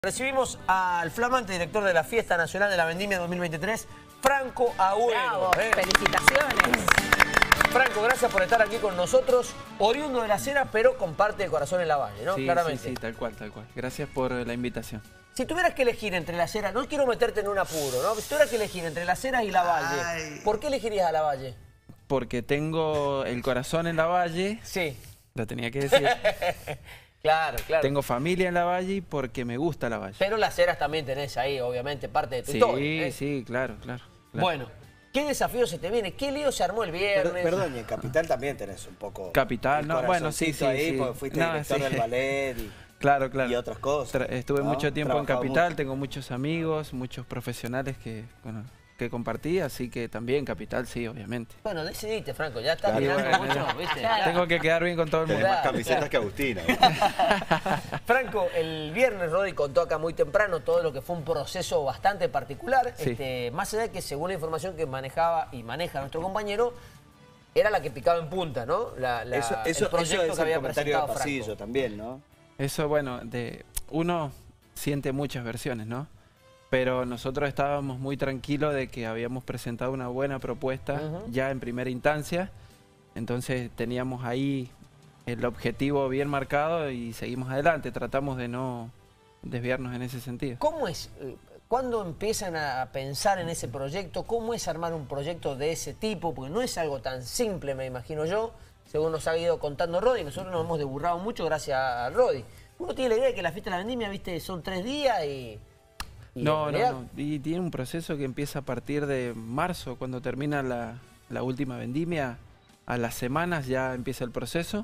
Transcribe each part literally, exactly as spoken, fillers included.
Recibimos al flamante director de la Fiesta Nacional de la Vendimia dos mil veintitrés, Franco Agüero. Bravo, ¿eh? Felicitaciones. Franco, gracias por estar aquí con nosotros, oriundo de la Cera, pero con parte de corazón en la Valle, ¿no? Sí, Claramente. sí, sí, tal cual, tal cual. Gracias por la invitación. Si tuvieras que elegir entre la Cera, no quiero meterte en un apuro, ¿no? Si tuvieras que elegir entre la Cera y la Valle, Ay. ¿por qué elegirías a la Valle? Porque tengo el corazón en la Valle, Sí. lo tenía que decir. Claro, claro. Tengo familia en la Valle y porque me gusta la Valle. Pero las Ceras también tenés ahí, obviamente, parte de tu Sí, historia, ¿eh? sí, claro, claro, claro. Bueno, ¿qué desafío se te viene? ¿Qué lío se armó el viernes? Per- Perdón, y en Capital también tenés un poco... Capital, el no, bueno, sí, corazoncito sí, ahí, sí. porque fuiste No, director sí. del ballet y, Claro, claro. y otras cosas. Tra- Estuve ¿no? mucho tiempo en Trabajado Capital, mucho. tengo muchos amigos, muchos profesionales que, bueno, que compartí, así que también Capital, sí, obviamente. Bueno, decidiste, Franco, ya estás Claro, mirando bueno, mucho, ¿viste? claro. Ya. Tengo que quedar bien con todo el Tenés mundo. más Claro, camisetas claro. que Agustina. Franco, el viernes Rodi contó acá muy temprano todo lo que fue un proceso bastante particular. Sí. Este, más allá de que según la información que manejaba y maneja nuestro compañero, era la que picaba en punta, ¿no? La, la- Eso, eso, el proyecto eso es que el había comentario de presentado pasillo Franco. también, ¿no? Eso, bueno, de uno siente muchas versiones, ¿no? Pero nosotros estábamos muy tranquilos de que habíamos presentado una buena propuesta Ujú. ya en primera instancia. Entonces teníamos ahí el objetivo bien marcado y seguimos adelante. Tratamos de no desviarnos en ese sentido. ¿Cómo es? eh, ¿Cuándo empiezan a pensar en ese proyecto? ¿Cómo es armar un proyecto de ese tipo? Porque no es algo tan simple, me imagino yo, según nos ha ido contando Rodi. Nosotros nos hemos deburrado mucho gracias a Rodi. Uno tiene la idea de que la fiesta de la vendimia, viste, son tres días y... y No, en no, realidad- no. Y tiene un proceso que empieza a partir de marzo, cuando termina la, la última vendimia. A las semanas ya empieza el proceso.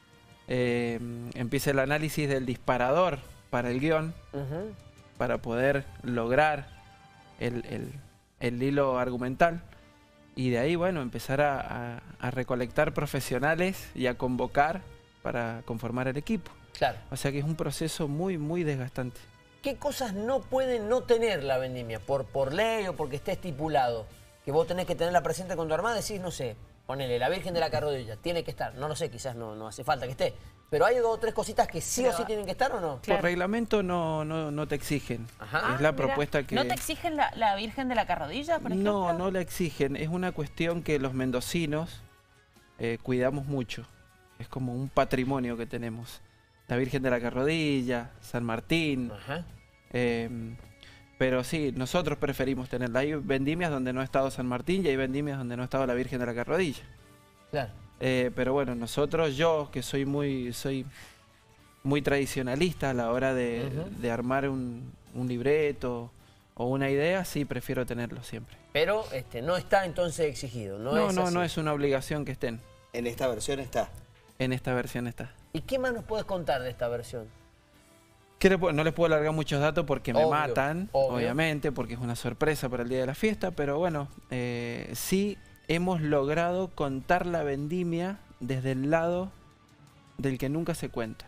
Eh, empieza el análisis del disparador para el guión, Ujú. para poder lograr el, el- el hilo argumental. Y de ahí, bueno, empezar a, a- a recolectar profesionales y a convocar para conformar el equipo. Claro. O sea que es un proceso muy, muy desgastante. ¿Qué cosas no puede no tener la vendimia? Por, por ley o porque esté estipulado. Que vos tenés que tenerla presente con tu armada, decís, no sé, ponele, la Virgen de la Carrodilla, tiene que estar. No lo sé, quizás no, no hace falta que esté. Pero hay dos o tres cositas que sí Pero- o sí tienen que estar o no. Claro. Por reglamento no, no, no te exigen. Ajá. Es Ah, la mira. propuesta que... ¿No te exigen la, la Virgen de la Carrodilla, por ejemplo? No, no la exigen. Es una cuestión que los mendocinos eh, cuidamos mucho. Es como un patrimonio que tenemos. La Virgen de la Carrodilla, San Martín. Ajá. eh, pero sí, nosotros preferimos tenerla. Hay vendimias donde no ha estado San Martín y hay vendimias donde no ha estado la Virgen de la Carrodilla. Claro. Eh, pero bueno, nosotros, yo que soy muy, soy muy tradicionalista a la hora de, Ujú. de armar un, un libreto o una idea, sí prefiero tenerlo siempre. Pero este, no está entonces exigido. No, No, es no, así. no es una obligación que estén. En esta versión está. En esta versión está. ¿Y qué más nos puedes contar de esta versión? Que le puedo- no les puedo alargar muchos datos porque me Obvio, matan, obvio. obviamente, porque es una sorpresa para el día de la fiesta, pero bueno, eh, sí hemos logrado contar la vendimia desde el lado del que nunca se cuenta.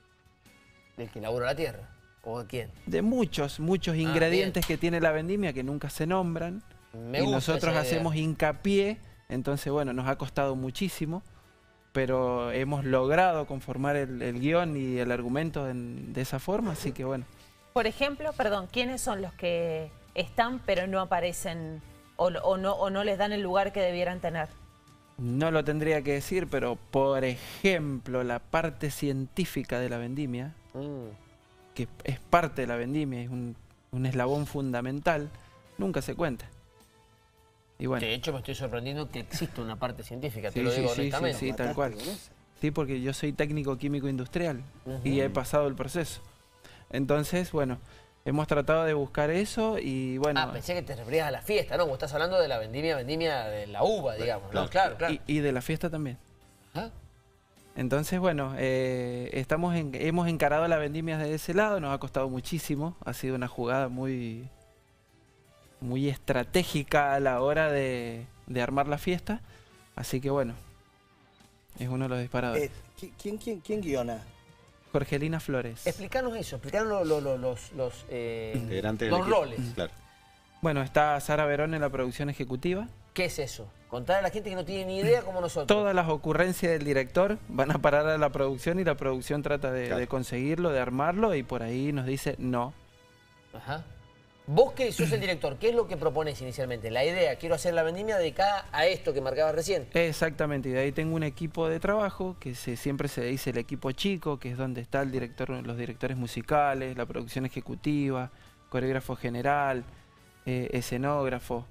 ¿Del que inauguró la tierra? ¿O de quién? De muchos, muchos ingredientes que tiene la vendimia que nunca se nombran. Me y gusta nosotros esa idea. hacemos hincapié, entonces bueno, nos ha costado muchísimo, pero hemos logrado conformar el, el guión y el argumento en- de esa forma, así que bueno. Por ejemplo, perdón, ¿quiénes son los que están pero no aparecen o, o no, o no les dan el lugar que debieran tener? No lo tendría que decir, pero por ejemplo, la parte científica de la vendimia, Mm. que es parte de la vendimia, es un, un eslabón fundamental, nunca se cuenta. Y bueno, De hecho, me estoy sorprendiendo que existe una parte científica, te Sí, lo sí, digo sí, sí, honestamente. sí. tal Mataste cual. con esa. sí, porque yo soy técnico químico industrial y Ujú. he pasado el proceso. Entonces, bueno, hemos tratado de buscar eso y bueno, Ah, pensé que te referías a la fiesta, ¿no? Vos estás hablando de la vendimia, vendimia de la uva, digamos, ¿no? Claro, claro. y, y de la fiesta también. Ajá. Entonces, bueno, eh, estamos en- hemos encarado la vendimia de ese lado, nos ha costado muchísimo, ha sido una jugada muy, muy estratégica a la hora de, de armar la fiesta, así que bueno, es uno de los disparadores. Eh, ¿qui- ¿quién, quién, ¿Quién guiona? Jorgelina Flores. Explicanos eso, explicanos lo- lo- lo- los, los, eh, Integrante del los equipo. roles. Claro. Bueno, está Sara Verón en la producción ejecutiva. ¿Qué es eso? Contar a la gente que no tiene ni idea como nosotros. Todas las ocurrencias del director van a parar a la producción y la producción trata de, Claro. de conseguirlo, de armarlo y por ahí nos dice no, Ajá. Vos que sos el director, ¿qué es lo que propones inicialmente? La idea, quiero hacer la vendimia dedicada a esto que marcabas recién. Exactamente, y de ahí tengo un equipo de trabajo, que se, siempre se dice el equipo chico, que es donde está el director, los directores musicales, la producción ejecutiva, coreógrafo general, eh, escenógrafo.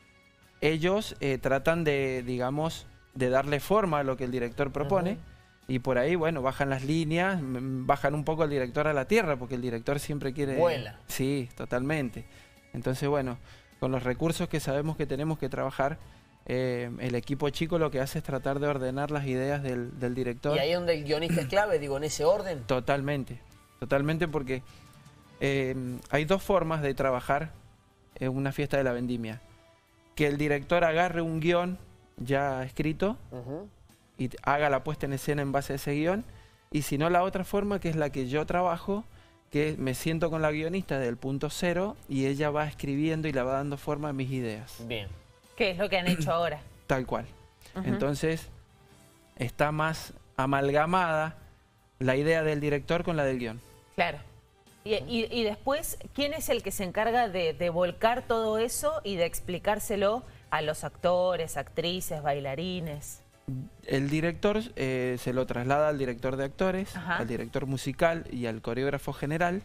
Ellos eh, tratan de, digamos, de darle forma a lo que el director propone. Uh-huh. Y por ahí, bueno, bajan las líneas, bajan un poco al director a la tierra, porque el director siempre quiere... Vuela. Sí, totalmente. Entonces, bueno, con los recursos que sabemos que tenemos que trabajar, eh, el equipo chico lo que hace es tratar de ordenar las ideas del, del director. ¿Y ahí es donde el guionista es clave, digo, en ese orden? Totalmente, totalmente, porque eh, hay dos formas de trabajar en una fiesta de la vendimia. Que el director agarre un guión ya escrito, uh-huh, y haga la puesta en escena en base a ese guión, y si no, la otra forma, que es la que yo trabajo, que me siento con la guionista desde el punto cero y ella va escribiendo y le va dando forma a mis ideas. Bien. ¿Qué es lo que han hecho ahora? Tal cual. Uh-huh. Entonces, está más amalgamada la idea del director con la del guión. Claro. Y, y, y después, ¿quién es el que se encarga de, de volcar todo eso y de explicárselo a los actores, actrices, bailarines? El director eh, se lo traslada al director de actores, Ajá, al director musical y al coreógrafo general,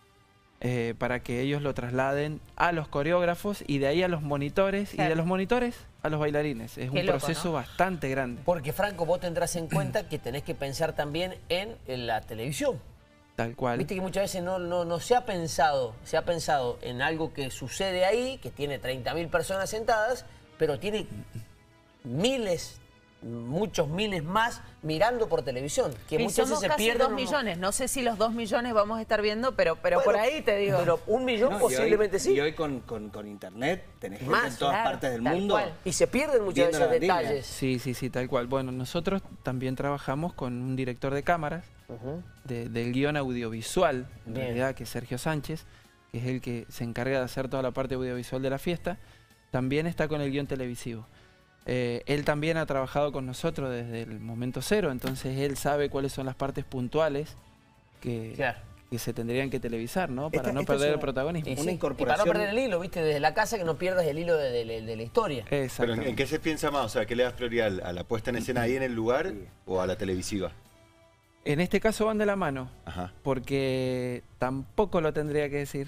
eh, para que ellos lo trasladen a los coreógrafos y de ahí a los monitores, claro, y de los monitores a los bailarines. Es Qué un loco, proceso, ¿no?, bastante grande. Porque, Franco, vos tendrás en cuenta que tenés que pensar también en, en la televisión. Tal cual. Viste que muchas veces no, no, no se ha pensado, se ha pensado en algo que sucede ahí, que tiene treinta mil personas sentadas, pero tiene miles, muchos miles más mirando por televisión, que y muchas somos veces se casi pierden. dos millones, no sé si los dos millones vamos a estar viendo, pero, pero bueno, por ahí te digo. Pero un millón No, posiblemente y hoy, sí. Y hoy con, con, con internet tenés gente Más, en todas claro, partes del tal mundo. cual. Y se pierden muchas Viendo la veces vendimia. detalles. Sí, sí, sí, tal cual. Bueno, nosotros también trabajamos con un director de cámaras, Uh-huh. de, del guión audiovisual, en Bien. realidad, que es Sergio Sánchez, que es el que se encarga de hacer toda la parte audiovisual de la fiesta. También está con el guión televisivo. Eh, él también ha trabajado con nosotros desde el momento cero, entonces él sabe cuáles son las partes puntuales que, Claro. que se tendrían que televisar, ¿no? Para Esta- no esta es perder una- el protagonismo. Y, Una sí, y incorporación- para no perder el hilo, ¿viste? Desde la casa, que no pierdas el hilo de, de- de la historia. Pero ¿en, Exactamente. en qué se piensa más? O sea, ¿qué le das prioridad? ¿A la puesta en escena ahí en el lugar o a la televisiva? En este caso van de la mano, Ajá. porque tampoco lo tendría que decir,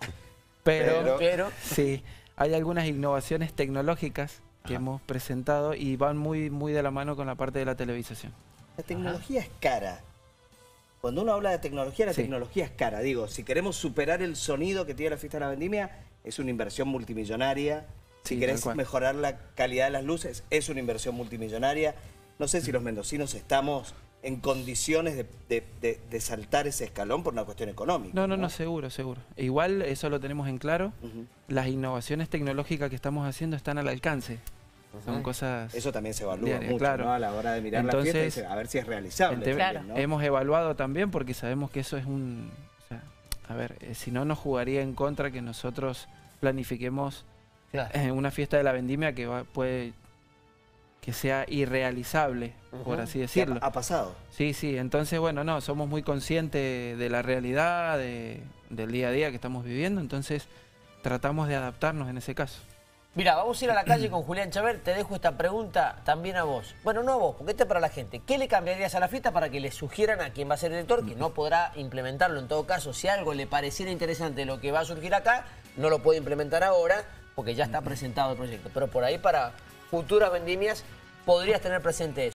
pero, Pero- Pero, sí, hay algunas innovaciones tecnológicas que Ajá. hemos presentado y van muy, muy de la mano con la parte de la televisación. La tecnología es cara. Cuando uno habla de tecnología, la Sí. tecnología es cara. Digo, si queremos superar el sonido que tiene la fiesta de la vendimia, es una inversión multimillonaria. Si Sí, querés tal cual. mejorar la calidad de las luces, es una inversión multimillonaria. No sé si los mendocinos estamos en condiciones de, de- de- de saltar ese escalón por una cuestión económica. No, no, no, seguro, seguro. Igual eso lo tenemos en claro. Ujú. Las innovaciones tecnológicas que estamos haciendo están al alcance. Son cosas... Eso también se evalúa diarias, mucho, claro. ¿no? A la hora de mirar Entonces, la fiesta y dice, a ver si es realizable. Ente- Claro. también, ¿no? Hemos evaluado también porque sabemos que eso es un... O sea, a ver, eh, si no nos jugaría en contra que nosotros planifiquemos claro. eh, una fiesta de la vendimia que va, puede que sea irrealizable, por Ujú. así ¿Qué decirlo. ha, ha pasado? Sí, sí, entonces bueno, no, somos muy conscientes de la realidad, de- del día a día que estamos viviendo, entonces tratamos de adaptarnos en ese caso. Mira, vamos a ir a la calle con Julián Chaver. Te dejo esta pregunta también a vos. Bueno, no a vos, porque esta es para la gente. ¿Qué le cambiarías a la fiesta para que le sugieran a quien va a ser el director, que no podrá implementarlo en todo caso? Si algo le pareciera interesante lo que va a surgir acá, no lo puede implementar ahora porque ya está presentado el proyecto. Pero por ahí para futuras vendimias podrías tener presente eso.